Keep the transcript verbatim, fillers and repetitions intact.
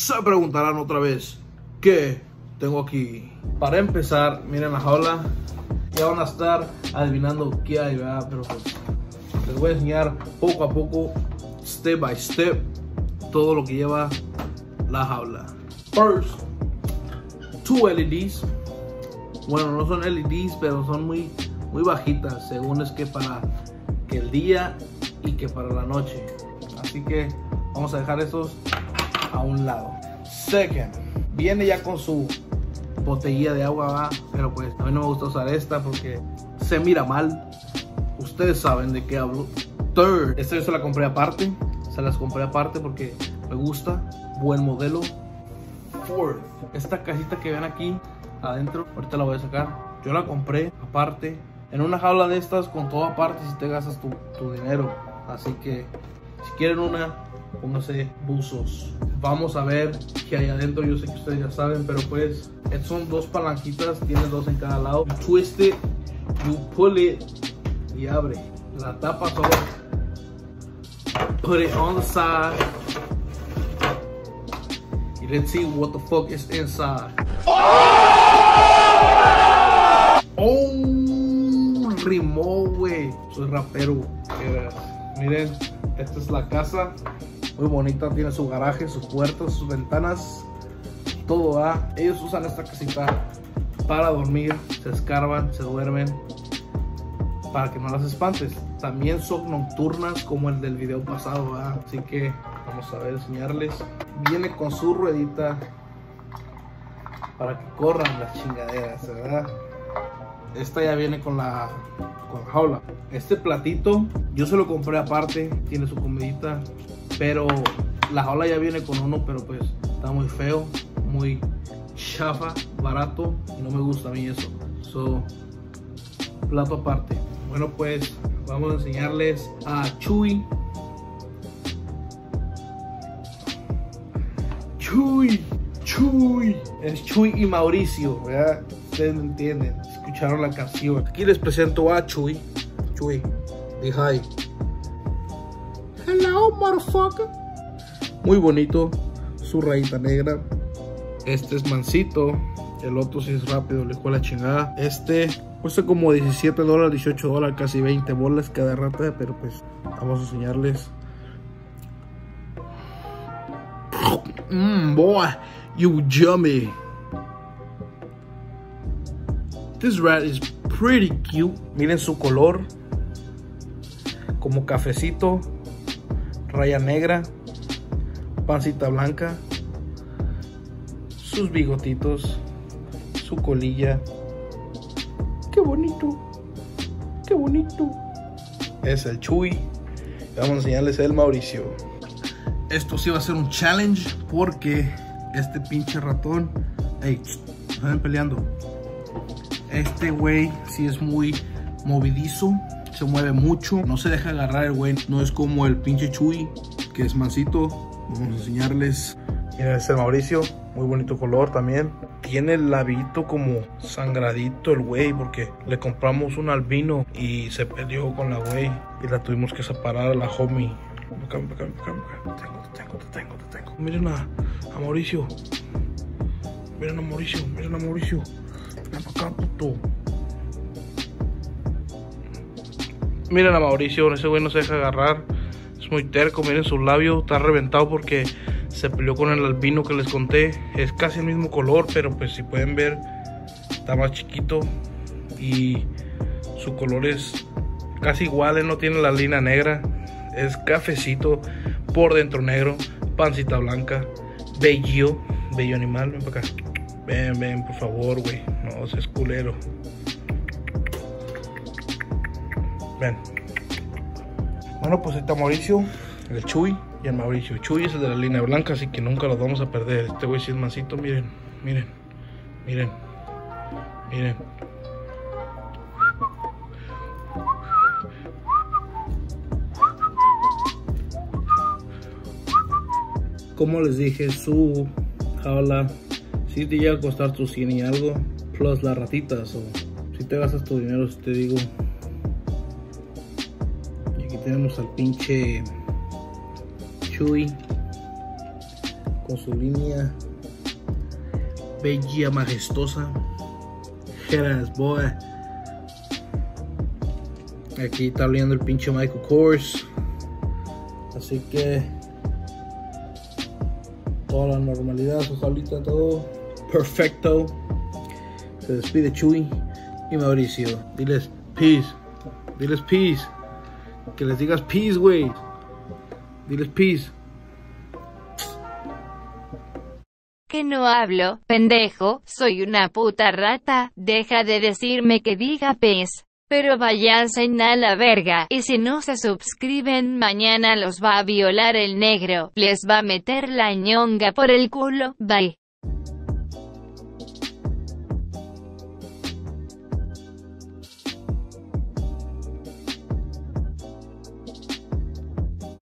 Se preguntarán otra vez, ¿qué tengo aquí? Para empezar, miren la jaula. Ya van a estar adivinando qué hay, ¿verdad? Pero pues les voy a enseñar poco a poco, step by step, todo lo que lleva la jaula. First, two L E Ds. Bueno, no son L E Ds, pero son muy, muy bajitas, según es que para que el día y que para la noche. Así que vamos a dejar estos a un lado. Second, viene ya con su botellita de agua, ¿va? Pero pues a mí no me gusta usar esta porque se mira mal. Ustedes saben de qué hablo. Third, esta yo se la compré aparte. Se las compré aparte porque me gusta. Buen modelo. Fourth, esta cajita que ven aquí adentro, ahorita la voy a sacar. Yo la compré aparte. En una jaula de estas con todo aparte si te gastas tu, tu dinero. Así que si quieren una, pónganse buzos. Vamos a ver qué hay adentro. Yo sé que ustedes ya saben, pero pues son dos palanquitas, tiene dos en cada lado. You twist it, you pull it y abre. La tapa solo. Put it on the side. Y let's see what the fuck is inside. Oh, rimó, güey. Soy rapero. Miren, esta es la casa. Muy bonita, tiene su garaje, sus puertas, sus ventanas, todo va. Ellos usan esta casita para dormir, se escarban, se duermen, para que no las espantes. También son nocturnas como el del video pasado, ¿verdad? Así que vamos a ver, enseñarles. Viene con su ruedita para que corran las chingaderas, ¿verdad? Esta ya viene con la, con la jaula. Este platito yo se lo compré aparte, tiene su comidita. Pero la jaula ya viene con uno, pero pues está muy feo, muy chafa, barato y no me gusta a mí eso. So, plato aparte. Bueno, pues vamos a enseñarles a Chuy. Chuy, Chuy. Es Chuy y Mauricio, ¿verdad? Ustedes me entienden, escucharon la canción. Aquí les presento a Chuy. Chuy, di hi. Hello, motherfucker. Muy bonito, su rayita negra. Este es mansito. El otro sí es rápido, le fue la chingada. Este cuesta como diecisiete dólares, dieciocho dólares, casi veinte bolas cada rata. Pero pues vamos a enseñarles. Mmm, boy, you yummy. This rat is pretty cute. Miren su color, como cafecito, raya negra, pancita blanca, sus bigotitos, su colilla. Qué bonito, qué bonito. Es el Chuy. Vamos a enseñarles el Mauricio. Esto sí va a ser un challenge porque este pinche ratón, hey, están peleando. Este güey sí es muy movidizo. Se mueve mucho, no se deja agarrar el güey. No es como el pinche Chuy, que es mansito. Vamos a enseñarles. Miren, este es el Mauricio, muy bonito color también. Tiene el labito como sangradito el güey, porque le compramos un albino y se peleó con la güey y la tuvimos que separar a la homie. Acá, acá, acá, acá. Te tengo, te tengo, te tengo, te tengo. Miren a, a Mauricio. Miren a Mauricio, miren a Mauricio. Ven para acá, puto. Miren a Mauricio, ese güey no se deja agarrar. Es muy terco, miren su labio, está reventado porque se peleó con el albino que les conté. Es casi el mismo color, pero pues si pueden ver, está más chiquito. Y su color es casi igual, él no tiene la línea negra. Es cafecito, por dentro negro, pancita blanca, bello, bello animal. Ven para acá. Ven, ven, por favor, güey. No seas culero. Ven. Bueno, pues ahí está Mauricio, el Chuy y el Mauricio. Chuy es el de la línea blanca, así que nunca los vamos a perder. Este güey sí es mansito, miren, miren, miren, miren. Como les dije, su jaula sí te llega a costar tus cien y algo, plus las ratitas. O si te gastas tu dinero, si te digo. Y aquí tenemos al pinche Chuy con su línea bella, majestuosa. Head boy. Aquí está oliendo el pinche Michael Kors. Así que toda la normalidad, su jaulita, todo perfecto. Se despide Chuy y Mauricio. Diles peace. Diles peace. Que les digas peace, güey. Diles peace. Que no hablo, pendejo, soy una puta rata, deja de decirme que diga pez. Pero váyanse a la verga, y si no se suscriben mañana los va a violar el negro, les va a meter la ñonga por el culo, bye.